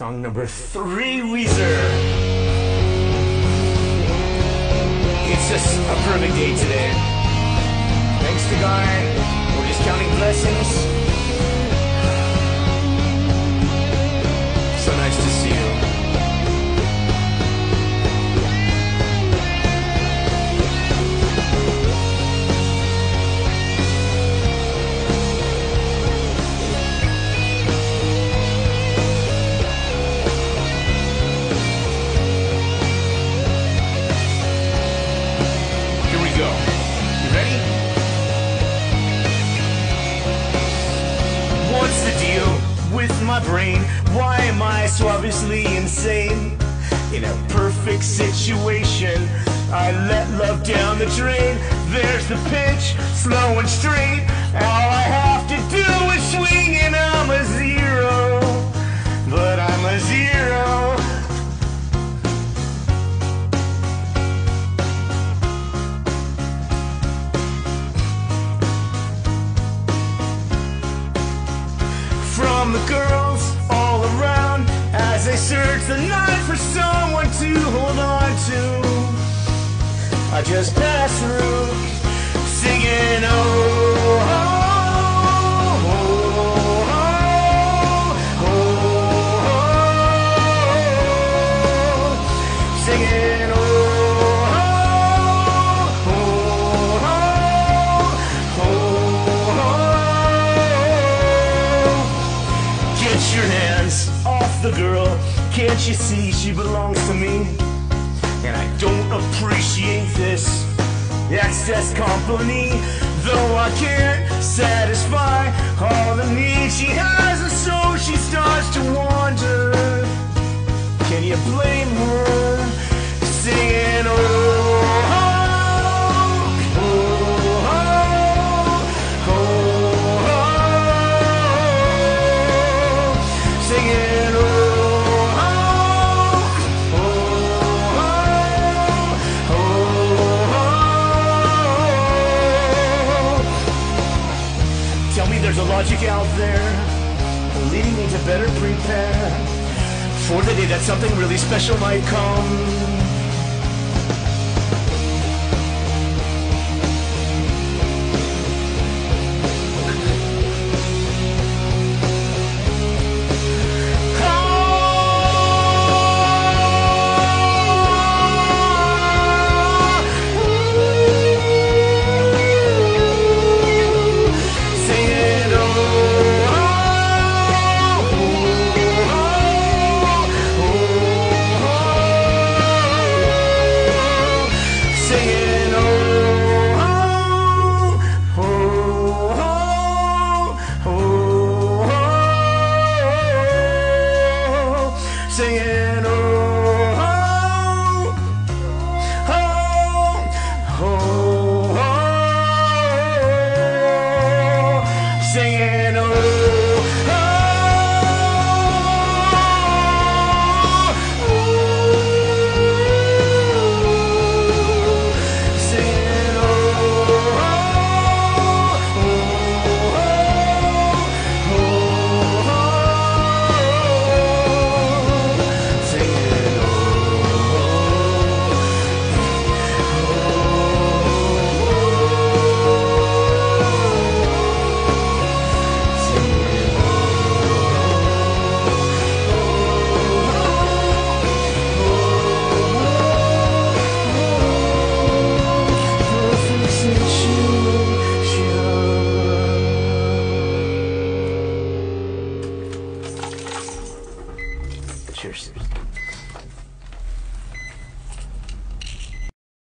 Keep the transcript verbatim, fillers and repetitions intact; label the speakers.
Speaker 1: Song number three, Weezer. It's just a perfect day today. Thanks to God, we're just counting blessings. So nice to see you. What's the deal with my brain? Why am I so obviously insane? In a perfect situation, I let love down the drain. There's the pitch, slow and straight. All I have to do is swing and I'm a zero. But I'm a zero. From the girls all around as they search the night for someone to hold on to, I just pass through singing oh, oh, oh, oh, oh, oh, singing oh. Get your hands off the girl. Can't you see she belongs to me? And I don't appreciate this excess company, though I can't satisfy all the needs she has, and so she starts to wander. Can you blame her? Singing oh, oh, oh, oh, oh, singing oh. Tell me there's a logic out there leading me to better prepare for the day that something really special might come. Singing oh, oh, oh, oh, singing oh, cheers.